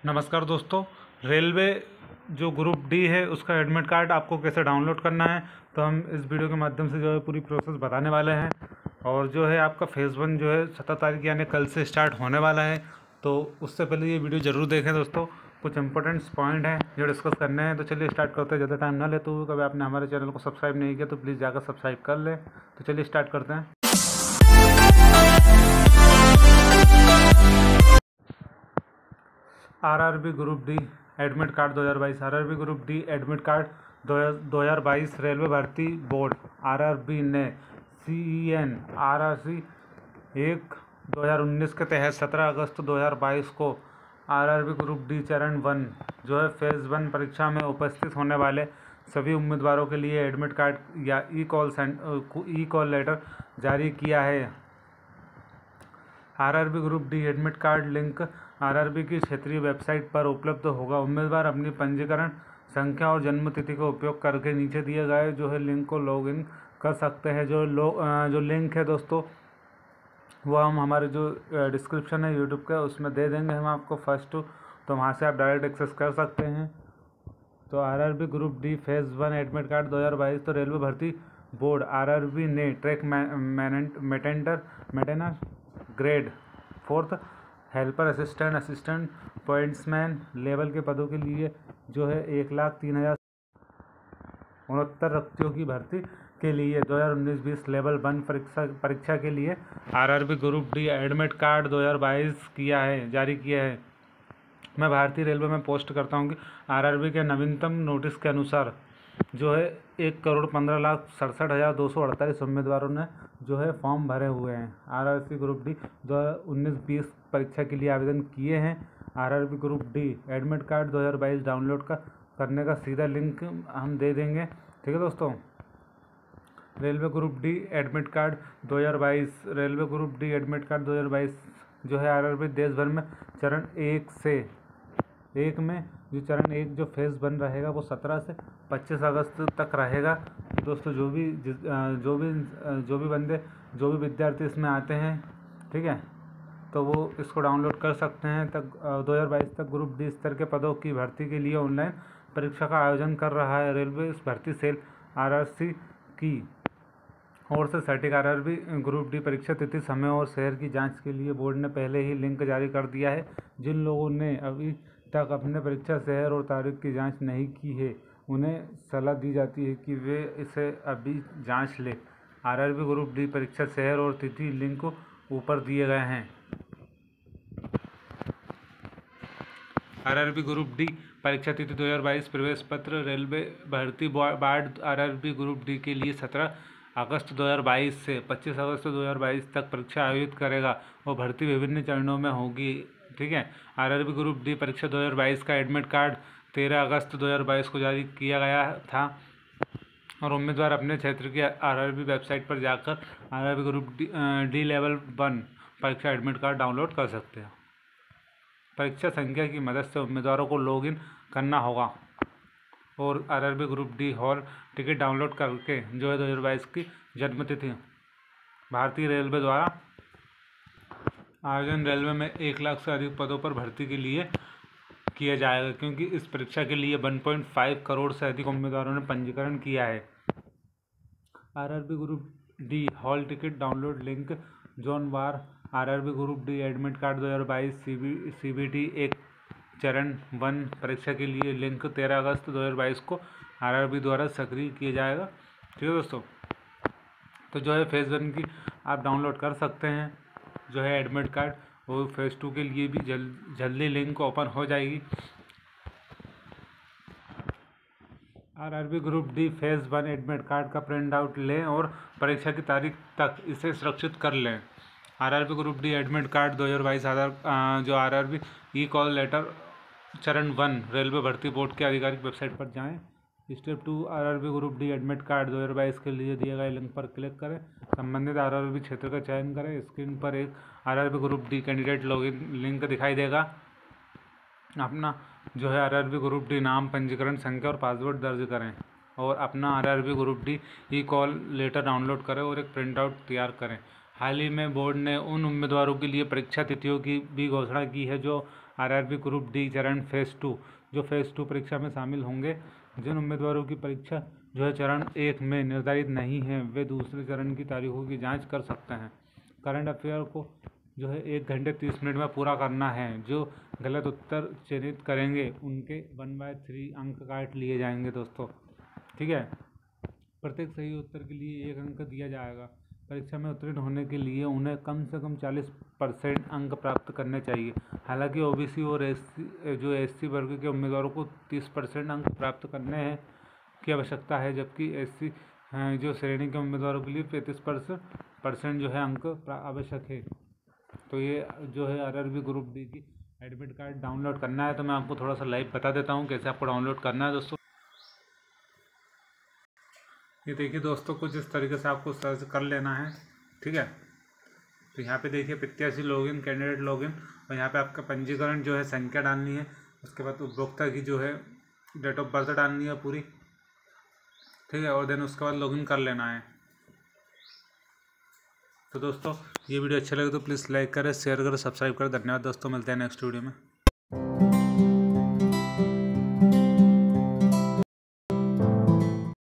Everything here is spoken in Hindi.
नमस्कार दोस्तों। रेलवे जो ग्रुप डी है उसका एडमिट कार्ड आपको कैसे डाउनलोड करना है, तो हम इस वीडियो के माध्यम से जो है पूरी प्रोसेस बताने वाले हैं। और जो है आपका फेज़ 1 जो है 17 तारीख यानी कल से स्टार्ट होने वाला है, तो उससे पहले ये वीडियो ज़रूर देखें दोस्तों। कुछ इंपॉर्टेंट्स पॉइंट हैं जो डिस्कस करने हैं, तो चलिए स्टार्ट करते हैं। ज़्यादा टाइम ना लेते हुए, कभी आपने हमारे चैनल को सब्सक्राइब नहीं किया तो प्लीज़ जाकर सब्सक्राइब कर लें। तो चलिए स्टार्ट करते हैं। RRB group D admit card 2022। RRB group D admit card 2022 railway भर्ती बोर्ड आरआरबी ने CEN RRC 1/2019 के तहत 17 अगस्त 2022 को आरआरबी ग्रुप डी चरण 1 जो है फेज़ 1 परीक्षा में उपस्थित होने वाले सभी उम्मीदवारों के लिए एडमिट कार्ड या ई कॉल लेटर जारी किया है। RRB group D admit card link RRB की क्षेत्रीय वेबसाइट पर उपलब्ध होगा। उम्मीदवार अपनी पंजीकरण संख्या और जन्म तिथि का उपयोग करके नीचे दिए गए जो है लिंक को लॉगिन कर सकते हैं। जो लिंक है दोस्तों वो हम हमारे जो डिस्क्रिप्शन है यूट्यूब का उसमें दे देंगे हम आपको फर्स्ट, तो वहाँ से आप डायरेक्ट एक्सेस कर सकते हैं। तो RRB group D phase 1 admit card 2022। तो रेलवे भर्ती बोर्ड आरआरबी ने track maintainer grade 4 helper assistant pointsman level के पदों के लिए जो है 1,03,069 व्यक्तियों की भर्ती के लिए 2019-20 लेवल 1 परीक्षा के लिए RRB group D admit card 2022 जारी किया है। मैं भारतीय रेलवे में पोस्ट करता हूँ कि आरआरबी के नवीनतम नोटिस के अनुसार जो है 1,15,67,248 उम्मीदवारों ने जो है फॉर्म भरे हुए हैं। आरआरबी ग्रुप डी 2019-20 परीक्षा के लिए आवेदन किए हैं। RRB group D admit card 2022 download करने का सीधा लिंक हम दे देंगे। ठीक है दोस्तों। Railway group D admit card 2022 railway group D admit card 2022 जो है आरआरबी देश भर में चरण 1 में चरण 1 जो फेज़ 1 रहेगा वो 17 से 25 अगस्त तक रहेगा। दोस्तों जो भी विद्यार्थी इसमें आते हैं, ठीक है, तो वो इसको डाउनलोड कर सकते हैं। 2022 तक ग्रुप डी स्तर के पदों की भर्ती के लिए ऑनलाइन परीक्षा का आयोजन कर रहा है। रेलवे इस भर्ती सेल RRC की और से सटीक आरआरबी ग्रुप डी परीक्षा तिथि, समय और शहर की जांच के लिए बोर्ड ने पहले ही लिंक जारी कर दिया है। जिन लोगों ने अभी तक अपने परीक्षा शहर और तारीख की जांच नहीं की है उन्हें सलाह दी जाती है कि वे इसे अभी जांच लें। आरआरबी ग्रुप डी परीक्षा शहर और तिथि लिंक ऊपर दिए गए हैं। आरआरबी ग्रुप डी परीक्षा तिथि 2022 प्रवेश पत्र रेलवे भर्ती बोर्ड आरआरबी ग्रुप डी के लिए 17 अगस्त 2022 से 25 अगस्त 2022 तक परीक्षा आयोजित करेगा और भर्ती विभिन्न चरणों में होगी। ठीक है। आरआरबी ग्रुप डी परीक्षा 2022 का एडमिट कार्ड 13 अगस्त 2022 को जारी किया गया था और उम्मीदवार अपने क्षेत्र की आरआरबी वेबसाइट पर जाकर आरआरबी ग्रुप डी लेवल 1 परीक्षा एडमिट कार्ड डाउनलोड कर सकते हैं। परीक्षा संख्या की मदद से उम्मीदवारों को लॉगिन करना होगा और RRB group D hall ticket download करके जो है 2022 की जन्म तिथि भारतीय रेलवे द्वारा आयोजन रेलवे में 1 लाख से अधिक पदों पर भर्ती के लिए किया जाएगा, क्योंकि इस परीक्षा के लिए 1.5 करोड़ से अधिक उम्मीदवारों ने पंजीकरण किया है। RRB group D hall ticket download link zone वार RRB group D admit card 2022 CBT 1 चरण 1 परीक्षा के लिए लिंक 13 अगस्त 2022 को आरआरबी द्वारा सक्रिय किया जाएगा। ठीक है दोस्तों। तो जो है फेज़ 1 की आप डाउनलोड कर सकते हैं जो है एडमिट कार्ड, और फेज़ 2 के लिए भी जल्दी लिंक ओपन हो जाएगी। RRB group D phase 1 admit card का प्रिंट आउट लें और परीक्षा की तारीख तक इसे सुरक्षित कर लें। RRB group D admit card 2022 जो आरआरबी ई कॉल लेटर चरण 1 रेलवे भर्ती बोर्ड के आधिकारिक वेबसाइट पर जाएं। Step 2 RRB group D admit card 2022 के लिए दिए गए लिंक पर क्लिक करें। संबंधित आरआरबी क्षेत्र का चयन करें। स्क्रीन पर एक RRB group D candidate login link दिखाई देगा। अपना जो है आरआरबी ग्रुप डी नाम, पंजीकरण संख्या और पासवर्ड दर्ज करें और अपना RRB group D e call letter download करें और एक प्रिंट आउट तैयार करें। हाल ही में बोर्ड ने उन उम्मीदवारों के लिए परीक्षा तिथियों की भी घोषणा की है जो आरआरबी ग्रुप डी चरण फेज़ 2 जो फेज़ 2 परीक्षा में शामिल होंगे। जिन उम्मीदवारों की परीक्षा जो है चरण 1 में निर्धारित नहीं है वे दूसरे चरण की तारीखों की जांच कर सकते हैं। करंट अफेयर को जो है 1 घंटे 30 मिनट में पूरा करना है। जो गलत उत्तर चयनित करेंगे उनके 1/3 अंक काट लिए जाएंगे दोस्तों, ठीक है। प्रत्येक सही उत्तर के लिए 1 अंक दिया जाएगा। परीक्षा में उत्तीर्ण होने के लिए उन्हें कम से कम 40% अंक प्राप्त करने चाहिए। हालांकि ओबीसी और एससी वर्ग के उम्मीदवारों को 30% अंक प्राप्त करने की आवश्यकता है, जबकि एससी जो श्रेणी के उम्मीदवारों के लिए 35% जो है अंक आवश्यक है। तो ये जो है आरआरबी ग्रुप डी की एडमिट कार्ड डाउनलोड करना है, तो मैं आपको थोड़ा सा लाइव बता देता हूँ कैसे आपको डाउनलोड करना है दोस्तों। ये देखिए दोस्तों, कुछ इस तरीके से आपको सर्च कर लेना है, ठीक है। तो यहाँ पे देखिए प्रत्याशी लॉगिन, कैंडिडेट लॉगिन, और यहाँ पे आपका पंजीकरण जो है संख्या डालनी है। उसके बाद उपभोक्ता की जो है डेट ऑफ बर्थ डालनी है पूरी, ठीक है, और देन उसके बाद लॉगिन कर लेना है। तो दोस्तों ये वीडियो अच्छा लगे तो प्लीज़ लाइक करें, शेयर करें, सब्सक्राइब करें। धन्यवाद दोस्तों, मिलते हैं नेक्स्ट वीडियो में।